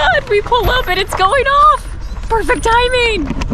god! We pull up and it's going off! Perfect timing!